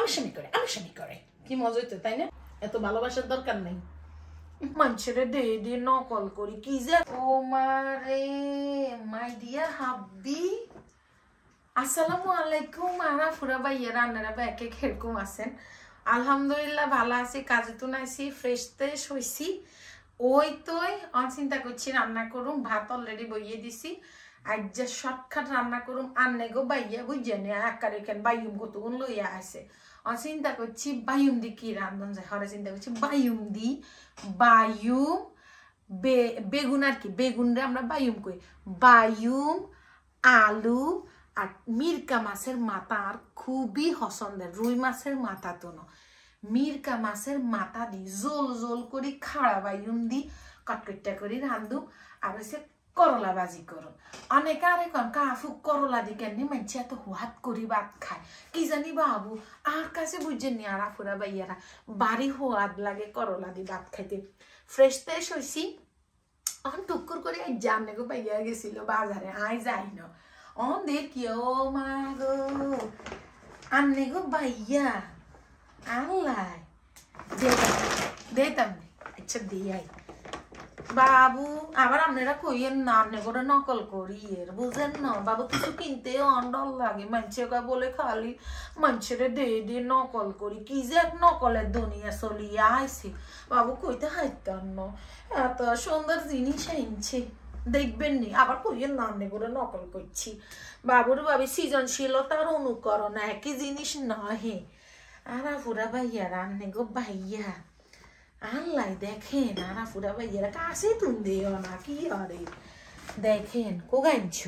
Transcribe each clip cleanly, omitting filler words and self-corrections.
আনুষ্ঠানিক করে কি মজা হইতো তাই না এত ভালোবাসার দরকার নেই মানুষের ডে নকল করি কি যে ও মারে মাই ডিয়ার হাব্বি আসসালামু আলাইকুম আরা ফুরা ভাইয়া রান্নারা ব্যাকে কিরকম আছেন আলহামদুলিল্লাহ ভালো আছি কাজে তো নাইছি ফ্রেশ তেশ হইছি ওই তোই চিন্তা করছি রান্না করুম ভাত অলরেডি বইয়ে দিছি আজ যে শর্টকাট রান্না করুম আন্নে গো বাইয়া বুঝছেন আকারে কেন বাইম কতগুণ লইয়া আছে চিন্তা করছি বায়ুম দি কি রান্ধন যায় হরে চিন্তা করছি বায়ুম দি বায়ুম বেগুন আর কি বেগুন রে আমরা বায়ুম কই বায়ুম আলু আর মিরকা মাছের মাথা আর খুবই পছন্দের রুই মাছের মাথা তো না মিরকা মাছের মাথা দি জোল জোল করি খাড়া বায়ুম দি কটকটটা করি রান্ধু আর হচ্ছে করলা ভাজি করুন অনেক আর এখন কাফু করলা দি কেন মানছি এত হাত করি ভাত খায় কি জানি বাবু আর কাছে বুঝছেন নি আর আফুরা বাইয়ারা বাড়ি হাত লাগে করলা দি ভাত খাইতে ফ্রেশ তেশ হয়েছি অন টুকুর করে জামনে গো পাইয়া গেছিল বাজারে আই যাই না অন দেখি ও মা গো আন্নে গো বাইয়া আল্লাহ দেতাম আচ্ছা দিয়ে বাবু আবার আপনারা কইয়েন না আপনি করে নকল করি এর বুঝেন না বাবু কিছু কিনতে অন্ডল লাগে মানুষকে বলে খালি মানুষের ডে নকল করি কি যে এক নকলের দুনিয়া চলিয়া আইছে বাবু কইতে হাইতাম না এত সুন্দর জিনিস আনছে দেখবেন নি আবার কইয়েন না আপনি করে নকল করছি বাবুর ভাবি সৃজনশীলতার অনুকরণ একই জিনিস নহে আর পুরা ভাইয়া রান্নে গো ভাইয়া আল্লাহ দেখেন আর ফুরা ভাইয়েরা কাছে তুলদেও না কি আরে দেখেন কোগাইছ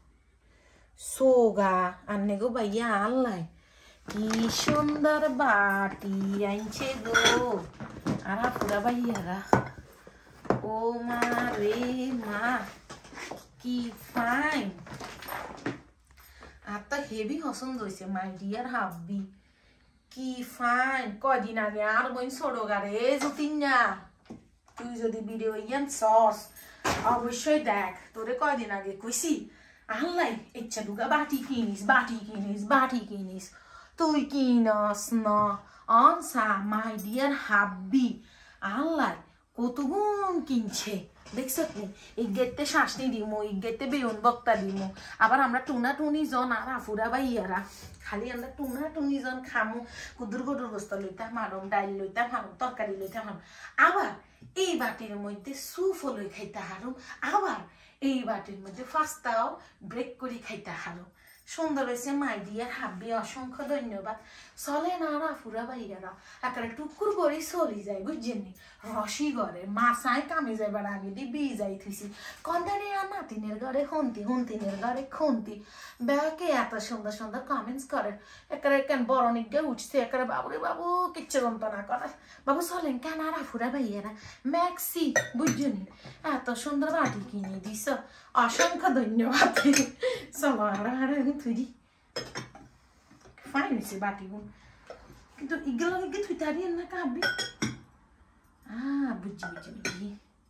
সোগা আন্নে গো ভাইয়া আল্লাহ কি সুন্দর বাটি আইছে গো আর ফুরা ভাইয়ারা ও মা রে মা কি ফাইন আর তো হেভি পছন্দ হয়েছে মাই ডিয়ার হাব্বি কি ফাইন কয়দিন আগে আর বই ছোড়ো গারে যতীন না তুই যদি ভিডিও ইয়ান সস অবশ্যই দেখ তোরে কয়দিন আগে কইছি আল্লাহ ইচ্ছা ঢুকা বাটি কিনিস তুই কিনস না অনসা মাই ডিয়ার হাব্বি আল্লাহ কতগুণ কিনছে দেখছ এই গেটতে শাসনি দিমো এই গেটতে বেউন বক্তা দিমো আবার আমরা টুনা টুনি জন আর আফুরা বাইয়ারা খালি আমরা টুনা টুনি জন খামু কুদুর গদুর বস্তা লইতাম মারম ডাইল লইতাম হারুম তরকারি লইতাম হারুম আবার এই বাটির মধ্যে সুফও লই খাইতে হারুম আবার এই বাটির মধ্যে ফাস্তাও ব্রেক করে খাইতে হারুম সুন্দর হয়েছে মাই ডিয়ার হাব্বি অসংখ্য ধন্যবাদ চলে না আর আফুরা বাইয়ারা একেবারে টুকুর করে চলি যায় বুঝছেন নি রসি ঘরে মাসায় কামে যাবার আগে দিয়ে বিয়ে যাই থুইছি কন্দারে আর নাতিনের ঘরে হন্তিনের ঘরে খুন্তি ব্যাকে এত সুন্দর সুন্দর কমেন্টস করে একেবারে কেন বড় নিগে উঠছে একেবারে বাবুরে বাবু কিচ্ছু যন্ত্রণা করে বাবু চলেন কেন আর আফুরা বাইয়ারা ম্যাক্সি বুঝছেন এত সুন্দর বাটি কিনে দিস অসংখ্য ধন্যবাদ চলো আর তুই ফাইন হয়েছে বাটিগুন কিন্তু এগুলো তুই তাড়িয়ে না কাবি বুঝছি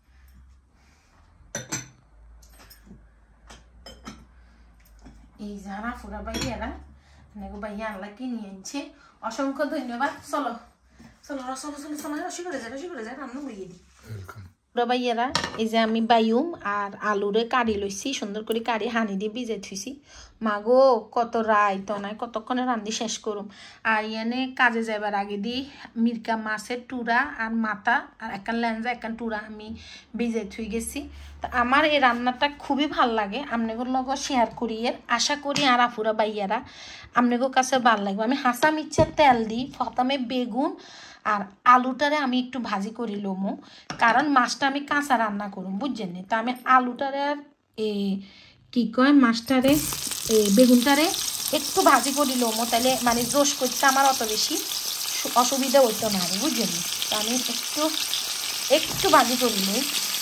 এই যারা ফুরা ভাইয়ারা ভাইয়া আল্লাহ কিনে আনছে অসংখ্য ধন্যবাদ চলো রসি করে যায় রান্না বইয়ে দিই ভাইয়ারা এই যে আমি বায়ুম আর আলুরে কাড়ি লইছি সুন্দর করে কাড়ি হানি দিয়ে ভিজাই থুইছি মাগো কত রায় তো নাই কতক্ষণে রান্ধি শেষ করুম আর ইয়ানে কাজে যাবার আগে দি মিরকা মাছের টুরা আর মাথা আর একান লেঞ্জা একান টুরা আমি ভিজাই থুই গেছি তো আমার এই রান্নাটা খুবই ভাল লাগে আপনাদের লগ শেয়ার করি এর আশা করি আর আফুরা বাইয়ারা আপনাদের কাছে ভাল লাগবে আমি হাসা মিচ্ছার তেল দিই প্রথমে বেগুন আর আলুটারে আমি একটু ভাজি করি লমো কারণ মাছটা আমি কাঁচা রান্না করুম বুঝছেন নি তো আমি আলুটারে আর কি কয় মাছটারে বেগুনটারে একটু ভাজি করি লমো তাহলে মানে রোষ করতে আমার অত বেশি অসুবিধা হইতো না বুঝছেন নি তো আমি একটু ভাজি করি লই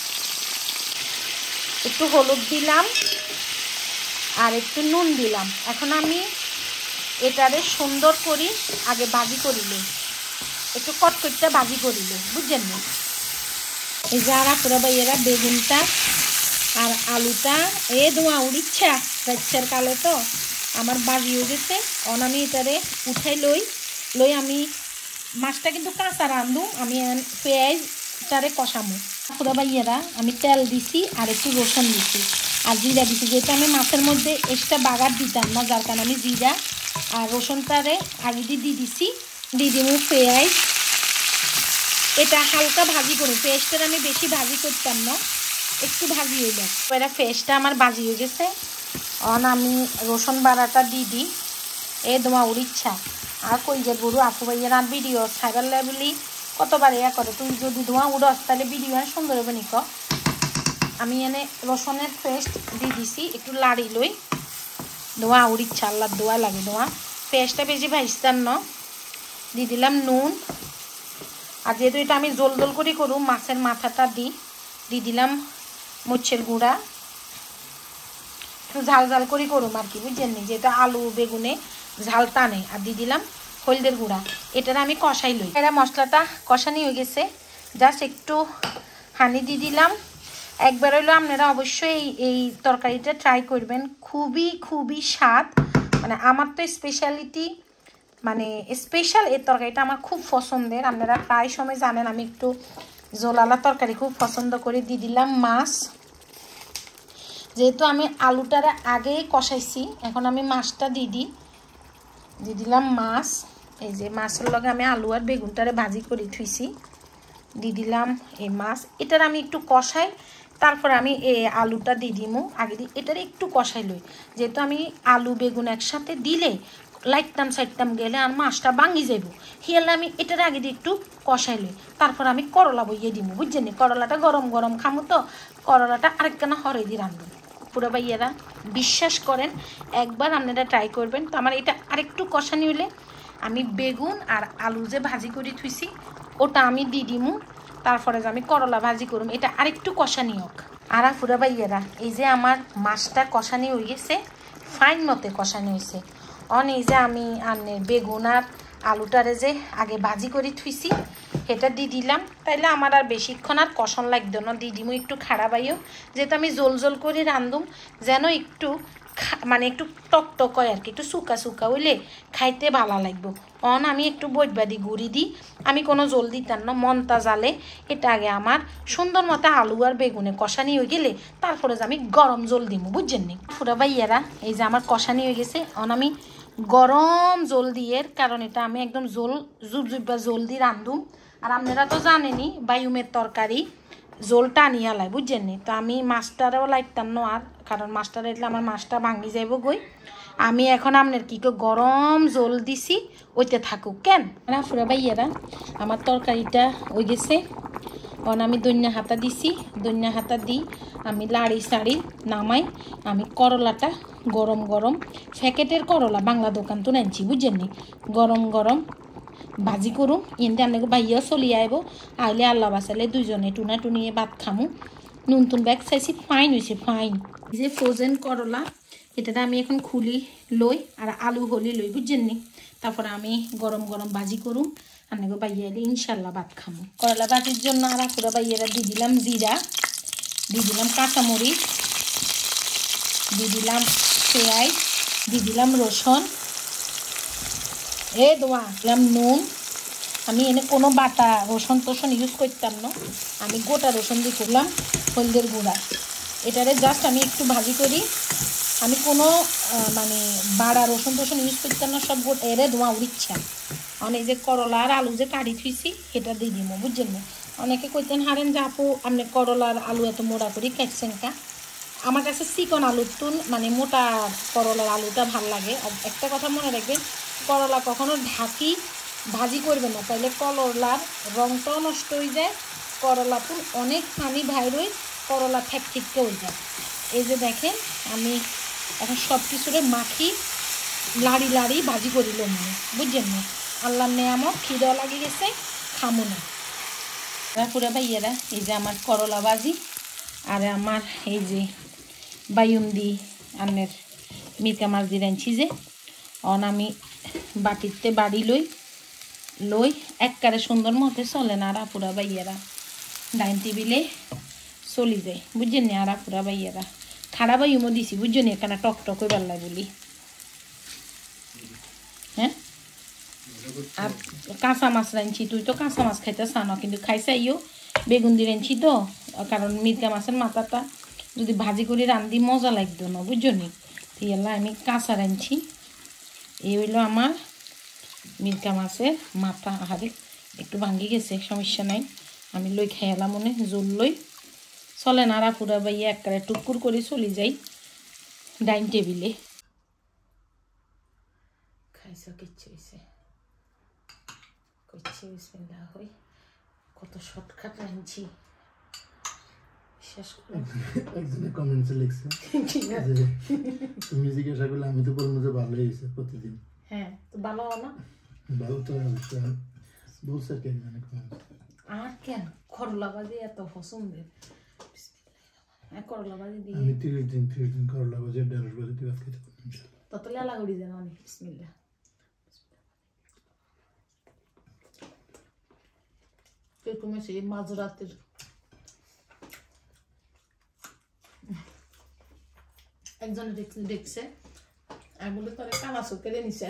একটু হলুদ দিলাম আর একটু নুন দিলাম এখন আমি এটারে সুন্দর করি আগে ভাজি করি লই একটু কটকটটা ভাজি করিলে বুঝছেন না এই যারা পুরা ভাইয়েরা বেগুনটা আর আলুটা ধোঁয়া উড়িচ্ছা রাচ্ছার কালে তো আমার বাজি হয়ে গেছে আমি এটারে উঠাই লই লই আমি মাছটা কিন্তু কাঁচা রাঁধুম আমি পেঁয়াজটারে কষামো পুরা ভাইয়েরা আমি তেল দিছি আর একটু রসুন দিছি আর জিরা দিছি যেহেতু আমি মাছের মধ্যে এক্সট্রা বাগার দিতাম না যার কারণে আমি জিরা আর রসুনটারে আগে দিয়ে দিছি দিয়ে দিব পেঁয়াজ এটা হালকা ভাজি করুন পেঁয়াজটা আমি বেশি ভাজি করতাম না একটু ভাজি হইল এটা পেঁয়াজটা আমার ভাজি হয়ে গেছে আমি রসুন বাড়াটা দিয়ে দিই দোয়া ওর ইচ্ছা আর কই যে গরু আপু ভাইয়ের আর ভিডিও সাইবার লেভেলি কতবার করে তুই যদি ধোঁয়া উড়স তাহলে ভিডিও সুন্দর হবে নিক আমি এনে রসুনের পেস্ট দিয়ে দিছি একটু লাড়ি লই ধোঁয়া ওর ইচ্ছা আল্লাহ দোয়া লাগে ধোঁয়া পেস্টটা বেশি ভাজতাম না দিয়ে দিলাম নুন আর যেহেতু এটা আমি জল জল করে করুম মাছের মাথাটা দিয়ে দিলাম মরিচের গুঁড়া একটু ঝাল ঝাল করে করুম আর কি বুঝছেন নি যেটা আলু বেগুনে ঝাল টানে আর দিয়ে দিলাম হলদের গুঁড়া এটার আমি কষাই লই এটা মশলাটা কষানি হয়ে গেছে জাস্ট একটু হানি দিয়ে দিলাম একবার হইলো আপনারা অবশ্যই এই তরকারিটা ট্রাই করবেন খুবই খুবই স্বাদ মানে আমার তো স্পেশালিটি মানে স্পেশাল এই তরকারিটা আমার খুব পছন্দের আপনারা প্রায় সময় জানেন আমি একটু জোলালা তরকারি খুব পছন্দ করে দিয়ে দিলাম মাছ যেহেতু আমি আলুটারে আগেই কষাইছি এখন আমি মাছটা দিয়ে দিলাম মাছ এই যে মাছের লগে আমি আলু আর বেগুনটারে ভাজি করে থুইছি দিয়ে দিলাম এই মাছ এটার আমি একটু কষাই তারপরে আমি এই আলুটা দিয়ে দিমু আগে দিই এটারে একটু কষাই লই যেহেতু আমি আলু বেগুন একসাথে দিলে লাইটটাম সাইডটাম গেলে আর মাছটা ভাঙি যাইব হিয়ালে আমি এটার আগে দিয়ে একটু কষাই লই তারপর আমি করলা বইয়ে দিব বুঝছেন করলাটা গরম গরম খামু তো করলাটা আরেকখানা হরে দিয়ে রাঁধব পুরো ভাইয়েরা বিশ্বাস করেন একবার আপনারা ট্রাই করবেন তো আমার এটা আরেকটু কষানি হলে আমি বেগুন আর আলু যে ভাজি করে থুইছি ওটা আমি দিয়ে দিমু তারপরে যে আমি করলা ভাজি করুম এটা আরেকটু কষানি হোক আর পুরা ভাইয়েরা এই যে আমার মাছটা কষানি হয়ে গেছে ফাইন মতে কষানি হয়েছে এই যে আমি বেগুন আর আলুটারে যে আগে ভাজি করে থুইছি এটা দিয়ে দিলাম তাইলে আমার আর বেশিক্ষণ আর কষান লাগতো না দিয়ে দিমু একটু খাড়া বাইও যেহেতু আমি জোল জোল করে রান্ধুম যেন একটু মানে একটু টকটক হয় আর কি একটু শুকা শুকা হইলে খাইতে ভালো লাগবো আমি একটু বৈটবাদি গুড়ি দিই আমি কোনো জল দিতাম না মনটা জালে এটা আগে আমার সুন্দর মতো আলু আর বেগুনে কষানি হয়ে গেলে তারপরে যে আমি গরম জল দিব বুঝছেন নি পুরা ভাইয়েরা এই যে আমার কষানি হয়ে গেছে আমি গরম জল দিয়ে কারণ এটা আমি একদম জল দিয়ে রান্ধুম আর আপনারা তো জানেনই বায়ুমের তরকারি জলটা আনিয়া লাই বুঝছেন নি তো আমি মাছটারেও লাগতাম না আর কারণ মাছটা রাখলে আমার মাছটা ভাঙি যাইব গই আমি এখন আপনার কি গরম জল দিছি ওইতে থাকুক কেন ফুরা ভাইয়েরা আমার তরকারিটা হয়ে গেছে আমি দইনা হাতা দিছি দইনা হাতা দিই আমি লাড়ি সাড়ি নামাই আমি করলাটা গরম গরম প্যাকেটের করলা বাংলা দোকান তো নাইছি বুঝছেন নি গরম গরম ভাজি করুম এনতে আপনাকে ভাইয়া চলি আইব আইলে আল্লাহ বাসালে দুজনে টুনা টুনিয়ে ভাত খামু নুন ব্যাগ চাইছি ফাইন হয়েছে ফাইন এই যে ফ্রোজেন করলা এটা আমি এখন খুলি লই আর আলু হলি লই বুঝছেন নি তারপরে আমি গরম গরম ভাজি করুম আপনাকে ভাইয়া এলে ইনশাল্লাহ ভাত খামু করলা ভাজির জন্য আর পুরো ভাইয়েরা দিয়ে দিলাম জিরা দিয়ে দিলাম কাঁচামরিচ দিয়ে দিলাম পেঁয়াজ দিয়ে দিলাম রসুন দিলাম নুন আমি এনে কোনো বাটা রসুন টসুন ইউজ করতাম না আমি গোটা রসুন দিয়ে করলাম হলদের গুঁড়া এটারে জাস্ট আমি একটু ভাজি করি আমি কোনো মানে বাড়া রসুন টসুন ইউজ করতাম না সব গোটা এরে ধোঁয়া উড়িচ্ছা অনেক যে করলা আর আলু যে কাটি থুইছি এটা দিয়ে দিব বুঝছেন না অনেকে কইতেন হারেন যে আপু আপনি করলার আলু এত মোটা করি কাটছেন কা আমার কাছে চিকন আলুর তুন মানে মোটা করলার আলুটা ভাল লাগে আর একটা কথা মনে রাখবেন করলা কখনো ঢাকি ভাজি করবেন না তাহলে করলার রংটাও নষ্ট হয়ে যায় করলা তুন অনেক পানি বাইর হয়ে করলা ঠিককে হয়ে যায় এই যে দেখেন আমি এখন সব কিছুরে মাখি লাড়ি লাড়ি ভাজি করিল মনে বুঝছেন না আল্লাহর নেয়ামত খিদে লাগে গেছে খামো না পুরা ভাইয়েরা এই যে আমার করলা ভাজি আর আমার এই যে বায়ুন্দি আনের মিরকা মাছ দিয়ে রাঁধছি যে আমি বাটিতে বাড়ি লই একবারে সুন্দর মতে চলে না আর পুরা ভাইয়েরা ডাইন টেবিলে চলি যায় বুঝছেন না আর পুরা ভাইয়েরা খাড়া বায়ুমো দিছি বুঝছেন এখানে টক টক হয়ে বেলা বলি হ্যাঁ আর কাঁচা মাছ রাঁধছি তুই তো কাঁচা মাছ খাইতে চানো কিন্তু খাইছাইও বেগুন দিয়ে রাঁধছি তো কারণ মিরকা মাছের মাথাটা যদি ভাজি করে রান্ধি মজা লাগতো না বুঝছো নি তাইলে আমি কাঁচা রাঁধছি এই হইলো আমার মিরকা মাছের মাথা আহারে একটু ভাঙ্গি গেছে সমস্যা নাই আমি লই খাইলাম মনে জোল লই চলে নাড়া ফুরা বাইয়া একবারে টুকুর করে চলে যাই ডাইনিং টেবিলে খাইছ কিচ্ছু হয়েছে করছি বিসমিল্লাহ হই কত শর্টকাট রাঁধছি শেষ করে একজনে কমেন্টসে লিখছে যে তুমি জিজ্ঞাসা করলে আমি তো বলবো যে ভালো হয়েছে প্রতিদিন হ্যাঁ তো ভালো না ভালো তো বলছে আর কি একজনে কমেন্টস আর কেন করলা ভাজি এত পছন্দের করলা ভাজি দিয়ে আমি 30 দিন করলা ভাজি ঢেঁড়স ভাজি দিয়ে ভাত খেতে পারবো তত লেলা গুড়ি যেন অনেক বিসমিল্লাহ এরকম সেই মাঝরাতের একজনে দেখছে আমি বলে তোরে কালা চোখে নিছে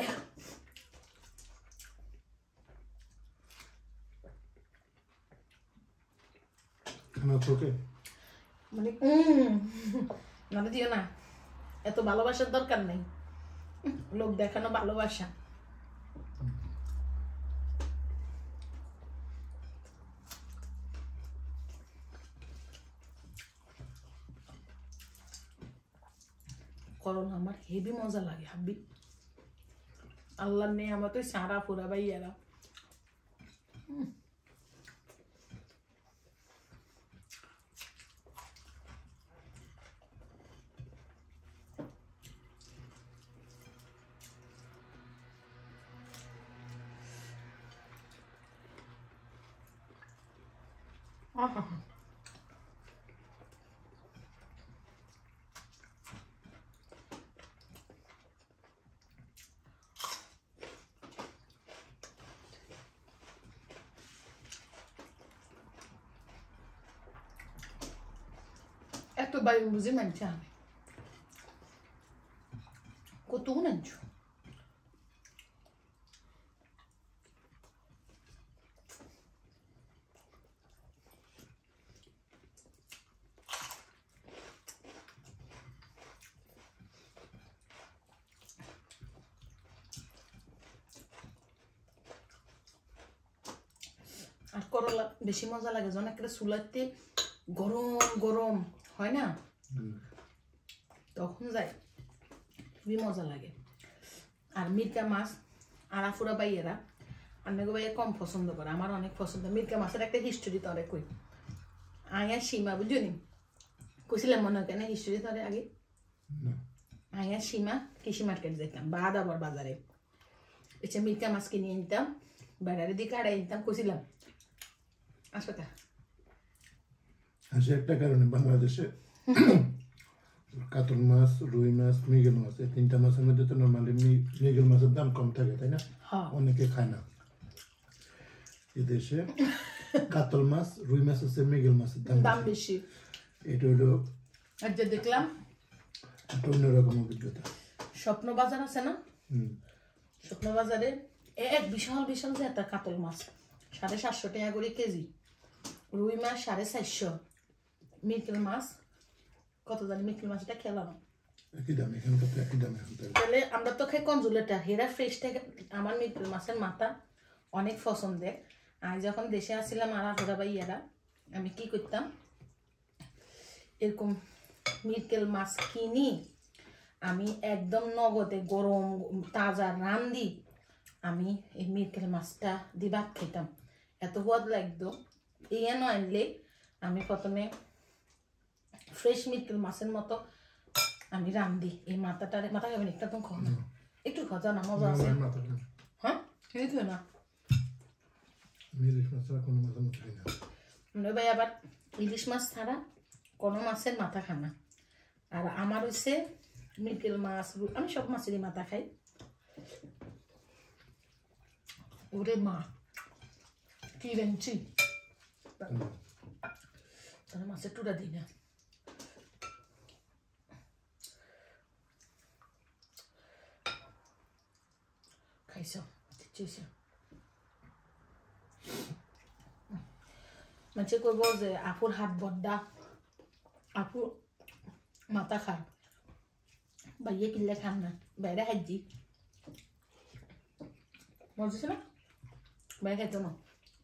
আমার চোখে মানে না দিও না এত ভালোবাসার দরকার নেই লোক দেখানো ভালোবাসা করোনা আমার হেভি মজা লাগে হাব্বি আল্লাহ নেই আমার তো সারা পুরা ভাইয়ারা এত বায়ু বুঝে মানছে আমি কত নাঞ্চু আর করলা বেশি মজা লাগে যখন একটা চুলাতে গরম গরম হয় না তখন যায় খুবই মজা লাগে আর মিরকা মাছ আড়াফুরা বাইয়েরা অনেক বাইয়ে কম পছন্দ করে আমার অনেক পছন্দ মিরকা মাছের একটা হিস্টোরি তরে কই আয়া সীমা বুঝলি কইছিলাম মনে হয় কেন হিস্টোরি তরে আগে আয়া সীমা কৃষি মার্কেট যেতাম বাদ আবার বাজারে এসে মিরকা মাছ কিনে নিতাম বেড়ারে দিয়ে কাড়াই নিতাম কইছিলাম আসবে আসে একটা কারণে বাংলাদেশে কাতল মাছ রুই মাছ মৃগেল মাছ এই তিনটা মাছের মধ্যে তো নর্মালি মৃগেল মাছের দাম কম থাকে তাই না অনেকে খায় না এদেশে কাতল মাছ রুই মাছ আছে মৃগেল মাছের দাম বেশি এটা হলো আচ্ছা দেখলাম একটা অন্যরকম অভিজ্ঞতা স্বপ্ন বাজার আছে না স্বপ্ন বাজারে এক বিশাল বিশাল যে একটা কাতল মাছ 750 টাকা করে কেজি রুই মাছ 450 মিরকেল মাছ কত জানি মিরকেল মাছটা খেলাম একই দাম এখানকার তো একই দাম তাহলে আমরা তো খাই কনজুলেটা হেরা ফ্রেশ থেকে আমার মিরকেল মাছের মাথা অনেক পছন্দের আর যখন দেশে আসছিলাম আর ঘোরা ভাইয়ারা আমি কি করতাম এরকম মিরকেল মাছ কিনি আমি একদম নগদে গরম তাজা রান্ধি আমি এই মিরকেল মাছটা দিয়ে ভাত খেতাম এত স্বাদ লাগতো ইয়ে নইলে আমি প্রথমে ফ্রেশ মিরকেল মাছের মতো আমি রান্ধি এই মাথা খাবেন একটু একদম খাও না একটু খাওয়া না মজা আছে হ্যাঁ খেয়ে না ইলিশ মাছ ছাড়া কোনো মাছের মাথা খাই না ভাই আবার ইলিশ মাছ ছাড়া কোনো মাছের মাথা খায় না আর আমার হচ্ছে মিরকেল মাছ আমি সব মাছেরই মাথা খাই ওরে মা কি রেঞ্চি তাহলে মাছের টুটা দিই না খাইছ মানে কইব যে আপুর হাত বড্ডা আপু মাথা খান বাইয়ে কিনলে খান না বাইরে খাইছি মজা না বাইরে খাইতো না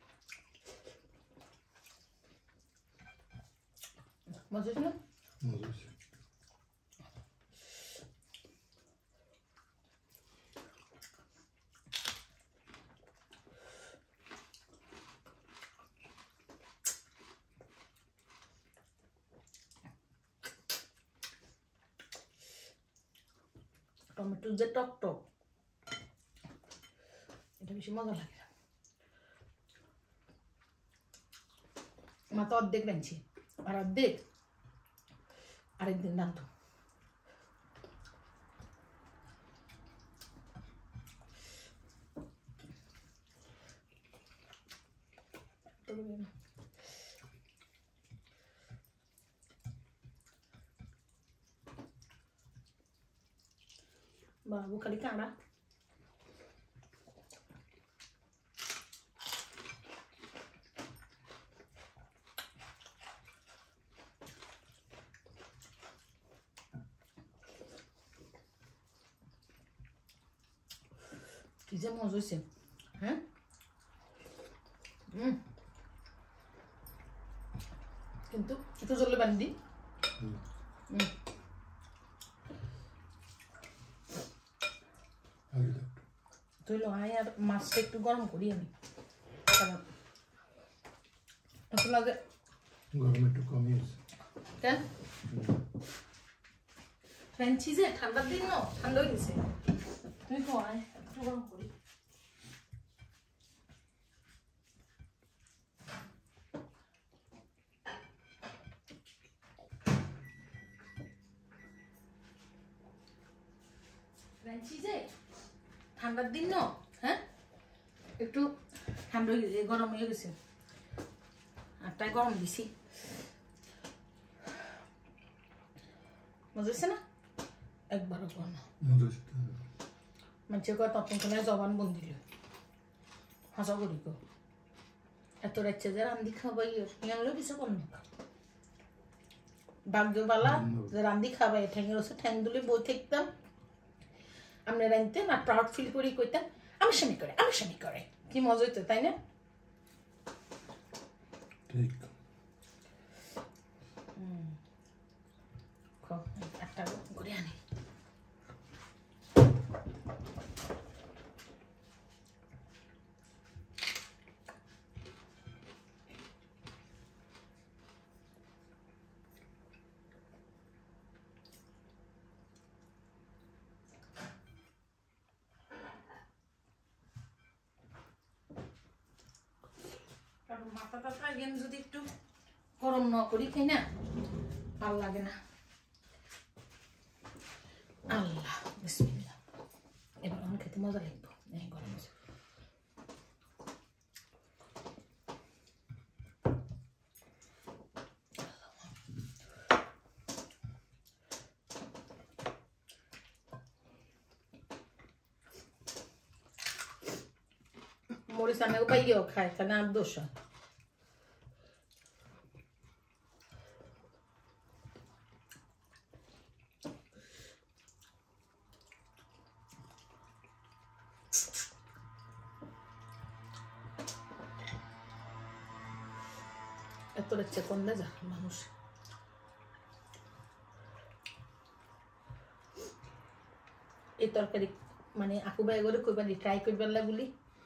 মজা না টমেটো যে টক টক এটা বেশি মজা লাগে মা তো অর্ধেক রাঁধছি আর অর্ধেক আরেকদিন রাঁধতো বাবু খালি কাঁড়া কি যে মজা হয়েছে হ্যাঁ কিন্তু একটু জলে বানি দিই তুই লোহাই আর মাছটা একটু গরম করি আমি আসলে আগে গরম একটু কমই আছে কেন ফ্রেঞ্চি যে ঠান্ডার দিন না ঠান্ডা হয়ে গেছে তুই লোহাই একটু গরম করি ফ্রেঞ্চি যে ঠান্ডার দিন না হ্যাঁ একটু ঠান্ডা হয়ে গেছে গরম হয়ে গেছে আর তাই গরম দিছি মজা হচ্ছে না একবারও কর না মানুষের কথা তখন জবান বন্দি হাসা করি গো এত রাচ্ছে যে রান্দি খাবাই ইয়ানলেও কিছু কর না ভাগ্যবালা যে রান্দি খাবাই ঠ্যাঙের ওষুধ ঠ্যাং দুলে বই থাকতাম আমরা রাঁধতেন আর প্রাউড ফিল করি কইতাম আমার স্বামী করে কি মজা হইতো তাই না ঠিক একটা ঘুরে আনি মাথা টাথা গেম যদি একটু গরম না করি খাই না ভালো লাগে না আল্লাহ বিসমিল্লাহ এবার আমার খেতে মজা লাগবে এই গরম আছে মরিচ আনেও পাইও খায় কেন আর দোষ এত দেখছে কোন যা মানুষ এই তরকারি মানে আপু ভাই করে কইবানি ট্রাই করবার লাগুলি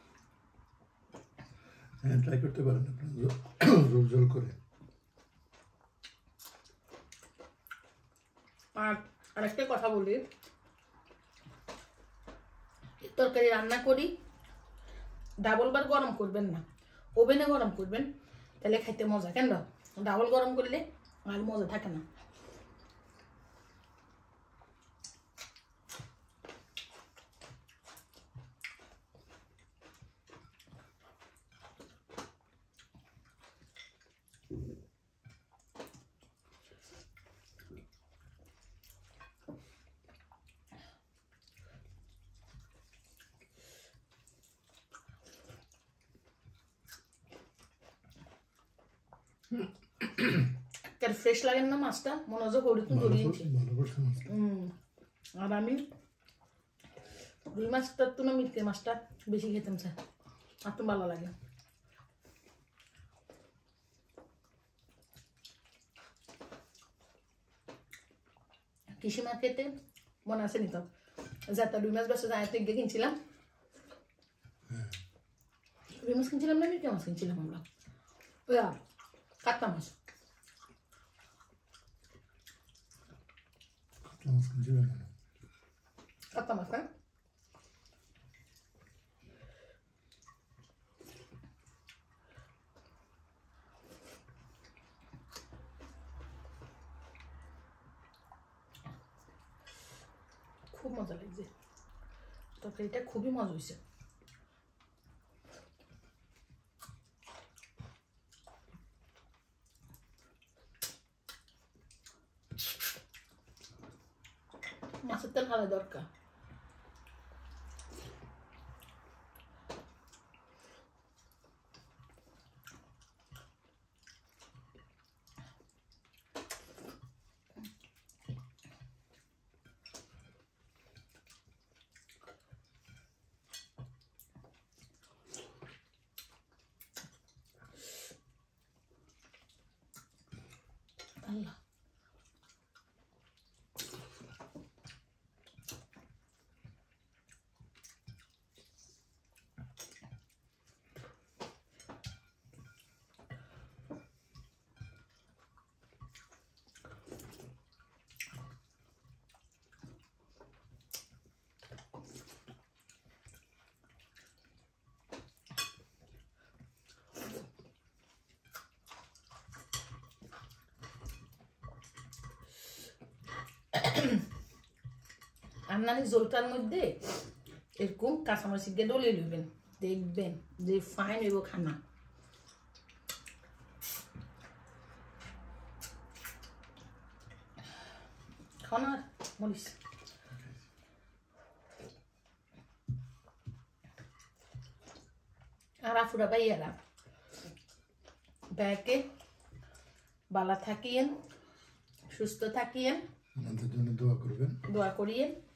হ্যাঁ ট্রাই করতে পারেন আপনি ঝোল ঝোল করে আর আরেকটা কথা বলি তরকারি রান্না করি ডাবল বার গরম করবেন না ওভেনে গরম করবেন তাহলে খাইতে মজা কেন ডাবল গরম করলে আর মজা থাকে না কেন ফ্রেশ লাগে না মাছটা মনে হয় হরিতুন ধরিয়েছি আর আমি রুই মাছটার তো না মিটকে মাছটা বেশি খেতাম স্যার আর তো ভালো লাগে কৃষি মার্কেটে মনে আছে নি তো যাতে রুই মাছ বেচা যায় থেকে কিনছিলাম রুই মাছ কিনছিলাম না মিটকে মাছ কিনছিলাম আমরা ওই কাট্টা মাছ কাট্টা মাছ হ্যাঁ খুব মজা লাগছে তরকারিটা খুবই মজা হয়েছে মাছের তেল খাওয়া দরকার আল্লাহ আপনার জলটার মধ্যে এরকম কাঁচামরিচ দিয়ে ডলিয়ে নেবেন দেখবেন যে ফাইন হইব খানা খাও না মরিচ আর আফুরা ভাইয়ারা ব্যাগে বালা থাকিয়েন সুস্থ থাকিয়েন আমাদের জন্য দোয়া করবেন দোয়া করিয়েন